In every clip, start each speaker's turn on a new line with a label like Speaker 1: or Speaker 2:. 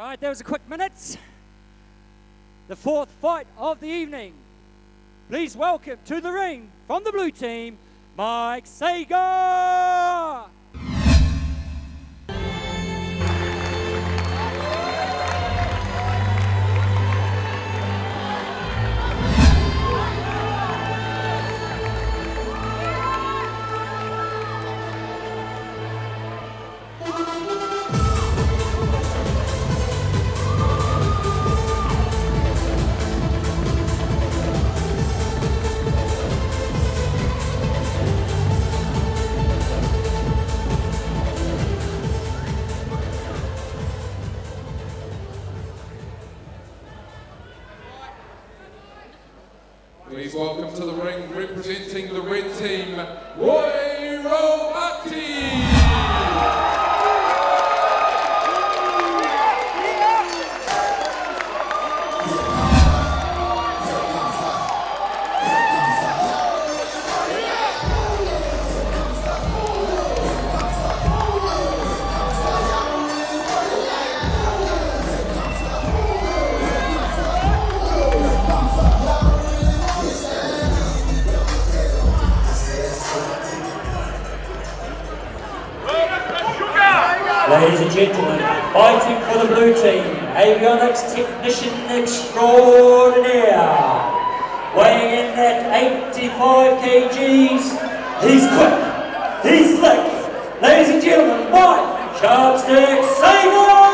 Speaker 1: Right, there was a quick minute. The fourth fight of the evening. Please welcome to the ring from the blue team, Mike Sagar.
Speaker 2: Please welcome to the ring, representing the red team, Roy Robati.
Speaker 3: Ladies and gentlemen, fighting for the blue team, avionics technician extraordinaire. Weighing in at 85 kgs, he's quick, he's slick. Ladies and gentlemen, Mike Sharpstick Sagar!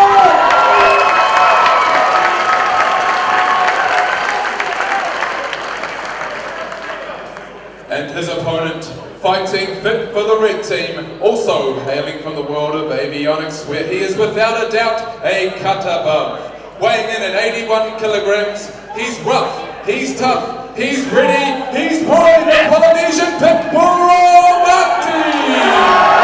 Speaker 2: And his opponent, fighting fit for the red team, also hailing from the world of avionics, where he is without a doubt a cut above. Weighing in at 81 kilograms, he's rough, he's tough, he's ready, he's Roy the Polynesian Pitbull Robati!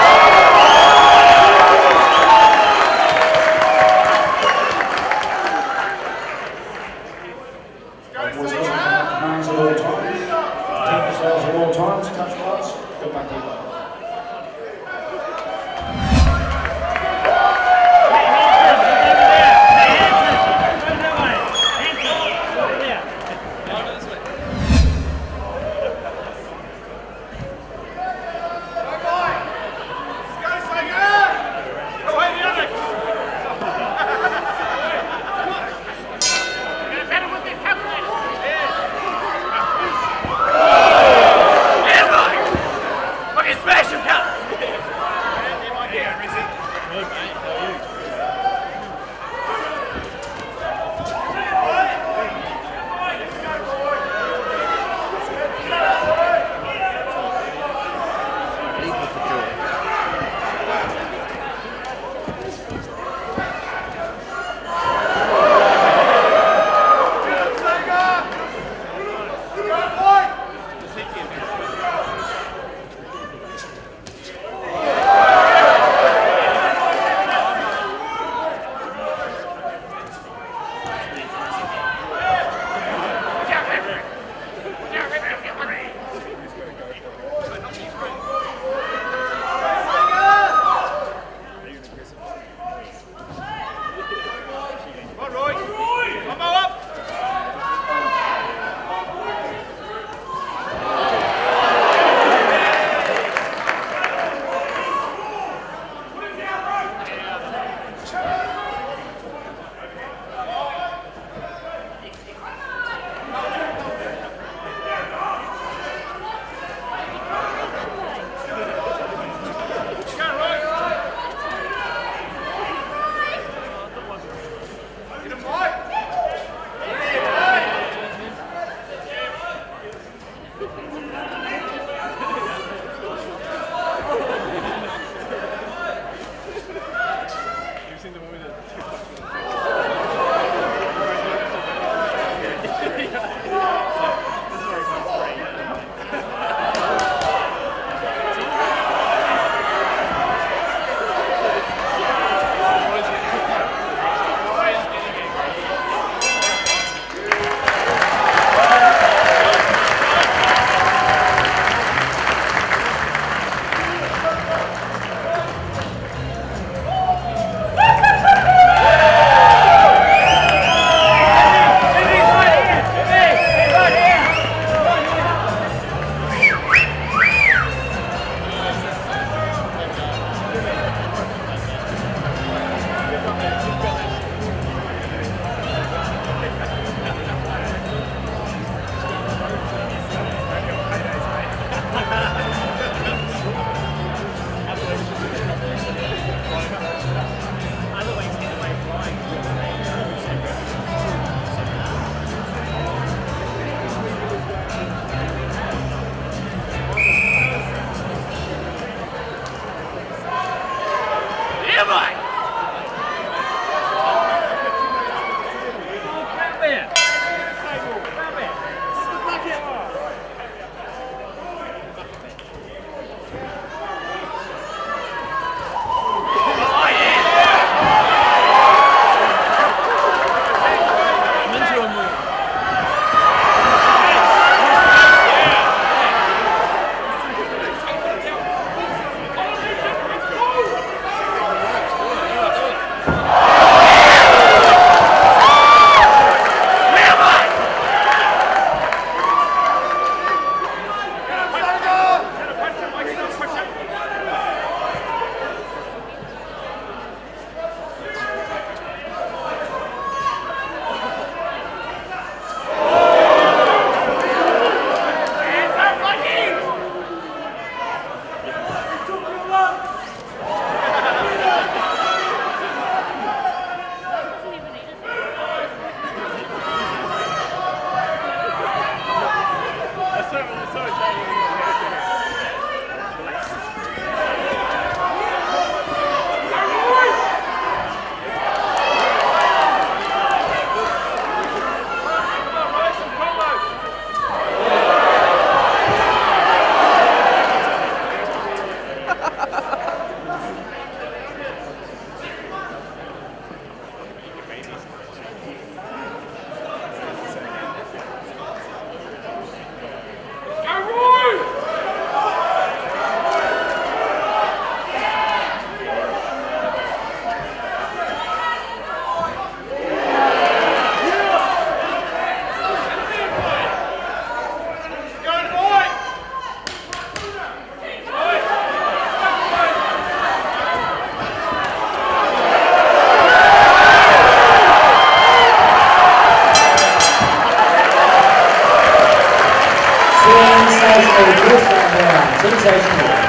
Speaker 3: Sensational.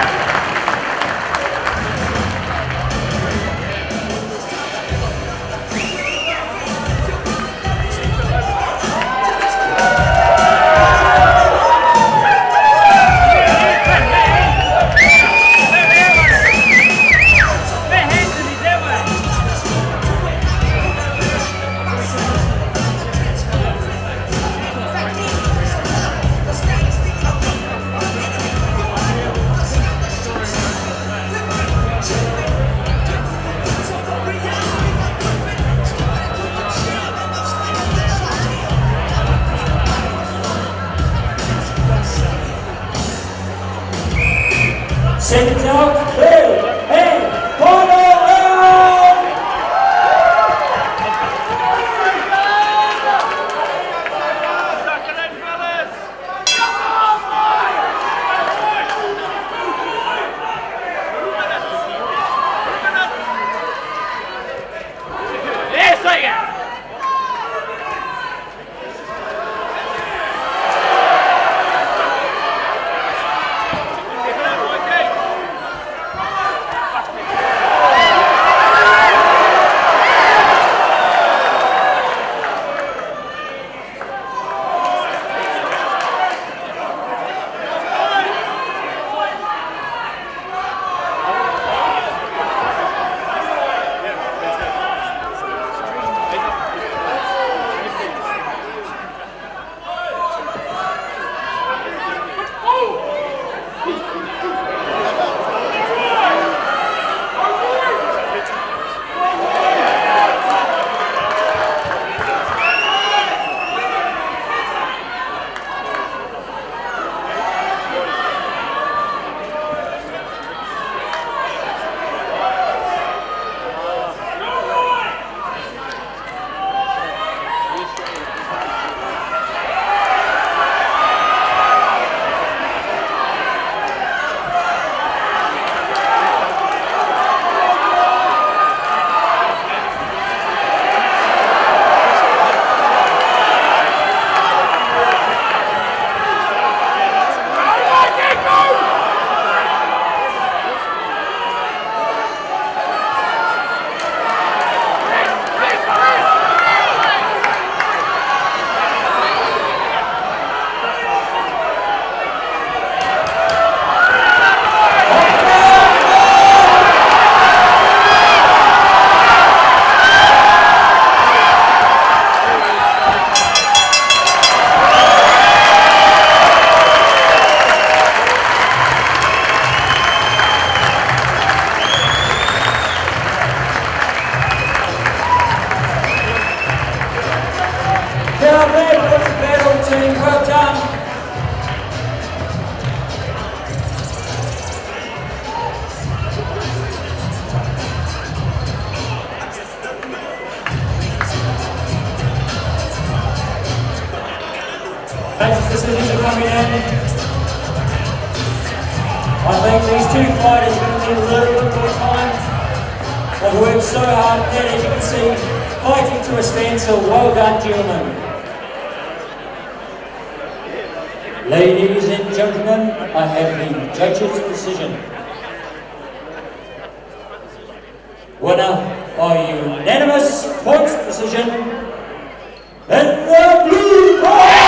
Speaker 3: Seconds out, third, and final round!
Speaker 4: Yes, Sagar! Well done. As decisions are coming in, I think these two fighters are going to need a little bit more time. They've worked so hard, and as you can see, fighting to a standstill. Well done, gentlemen. Ladies and gentlemen, I have the judges' decision. Winner by unanimous points decision in the blue corner,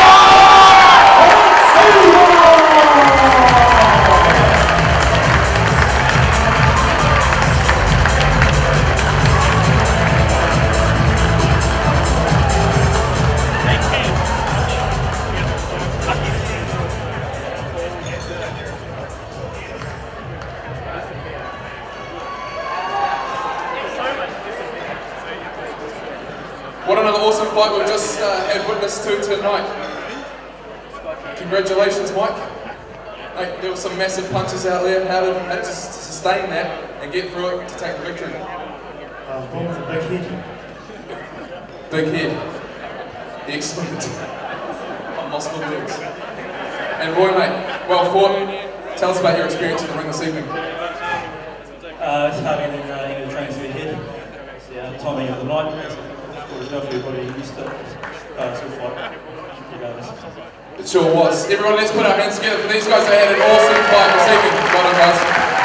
Speaker 2: What another awesome fight we've just had witness to tonight. Congratulations, Mike. Like, there were some massive punches out there. How did to sustain that and get through it to take the victory?
Speaker 5: Born with a big head.
Speaker 2: Big head. Excellent. I'm lost for words. And Roy, mate, well fought. Tell us about your experience in the ring this evening.
Speaker 5: It's harder than England trains their head. It's the timing of the night. Of course, everybody used to. It's all fight.
Speaker 2: It sure was. Everyone, let's put our hands together for these guys. They had an awesome fight this evening. Well done, guys.